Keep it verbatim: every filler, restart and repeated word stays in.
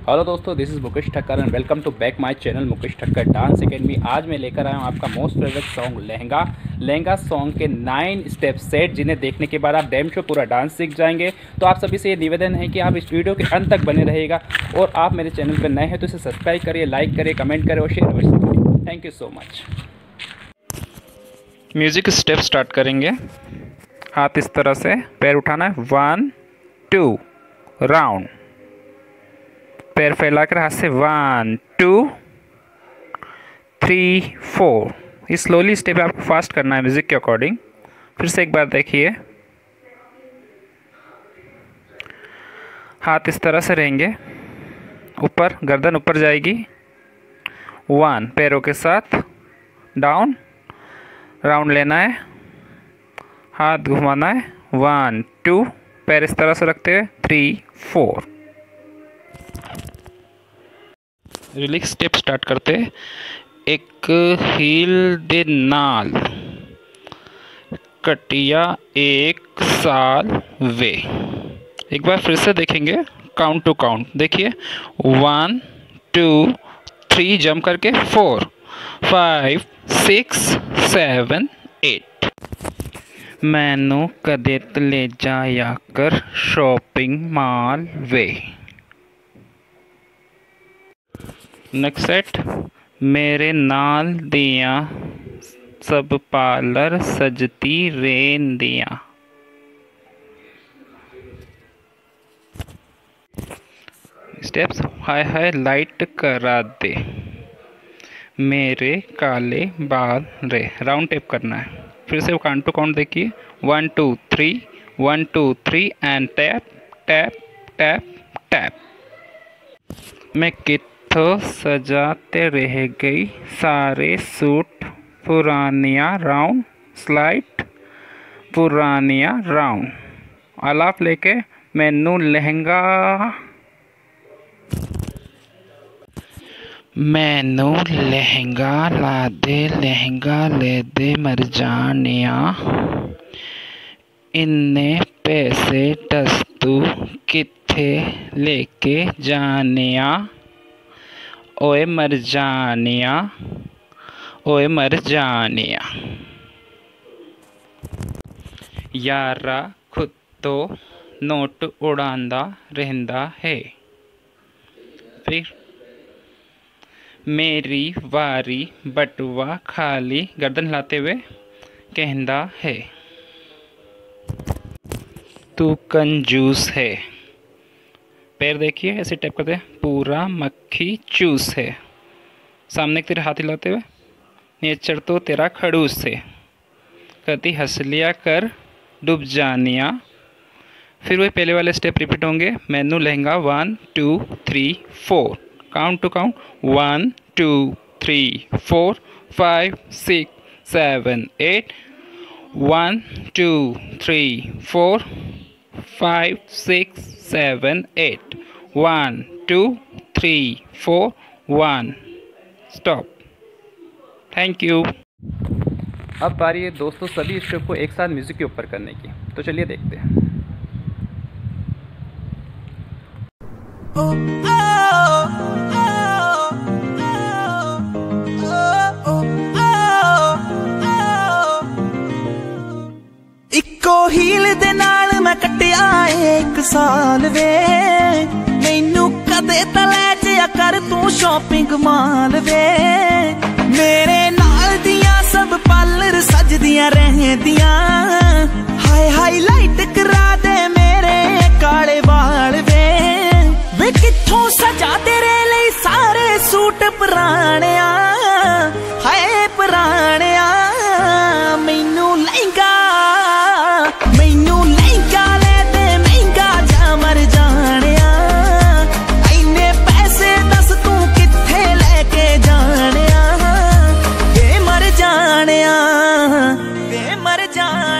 Hello दोस्तों, this is Mukesh Thakkar and welcome to back my channel Mukesh Thakkar dance academy. आज मैं लेकर आया हूँ आपका most favourite song Lehenga. Lehenga song के नाइन स्टेप सेट, जिन्हें देखने के बाद आप डैम शो पूरा डांस सीख जाएंगे। तो आप सभी से ये निवेदन है कि आप इस वीडियो के अंत तक बने रहेगा और आप मेरे चैनल पर नए हैं तो इसे सब्सक्राइब करिए, लाइक करिए, कमेंट करें और शेयर करिए। Thank you so much. Music step start करेंगे। हाथ इस तरह से, पैर उठाना है, वन टू राउंड, पैर फैलाकर हाथ से वन टू थ्री फोर। इस स्लोली स्टेप आपको फास्ट करना है म्यूजिक के अकॉर्डिंग। फिर से एक बार देखिए, हाथ इस तरह से रहेंगे, ऊपर गर्दन ऊपर जाएगी, वन पैरों के साथ डाउन, राउंड लेना है, हाथ घुमाना है, वन टू, पैर इस तरह से रखते हुए three four. Relax step start करते। एक हील दे नाल कटिया एक साल वे। एक बार फिर से देखेंगे, काउंट टू काउंट। देखिए, वन टू थ्री, जंप करके four five six seven eight. मैनू कदे ले जाया कर शॉपिंग मॉल वे। नेक्स्ट सेट, मेरे नाल दिया सब पार्लर सजती रेन दिया। स्टेप्स, हाय हाय लाइट करा दे मेरे काले बाल रे। राउंड टेप करना है। फिर से काउंट टू काउंट देखिए, one two three, one two three and tap tap tap tap. मैं कित तो सजाते रह गई सारे सूट पुरानिया राउंड, स्लाइड पुरानिया राउंड। आलाप लेके, मैनू लहंगा मैनू लहंगा ला दे, लहंगा ले दे मर जानिया। इन्ने पैसे दस तू किथे लेके जानिया। ओए मर जानिया, ओए मर जानिया। यारा खुद तो नोट उड़ांदा रहंदा है। फिर मेरी वारी बटुआ खाली गर्दन हिलाते हुए कहंदा है। तू कंजूस है। पैर देखिए, ऐसे टैप करते हैं, पूरा मक्खी चूस है। सामने की तरह हाथ हिलाते हुए, नेचर तो तेरा खड़ूस है। कति हंस लिया कर डूब जानिया। फिर वही पहले वाले स्टेप रिपीट होंगे। मैनू लहंगा one two three four, count to count, one two three four five six seven eight, one two three four five six seven eight, one two three four one, stop. Thank you. अब बारी है दोस्तों सभी step को एक साथ music के ऊपर करने की, तो चलिए देखते हैं। इको हील दे नाल मैं कटिया एक साल वे। मैनू कदे तले जाया कर तू शॉपिंग मॉल वे। मेरे नाल दिया सब पार्लर सजदियां रहंदियां। हाय हाय लाइट करा दे मेरे काले बाल वे। वे किथों सजा तेरे लिए सारे सूट पुरानिया। हाय पुरानिया, मैनू लहंगा मैनू लहंगा ले दे महंगा जा मर जानिया। इन्ने पैसे दस तू किथे लेके जानिया। वे मर जानिया, वे मर जानिया।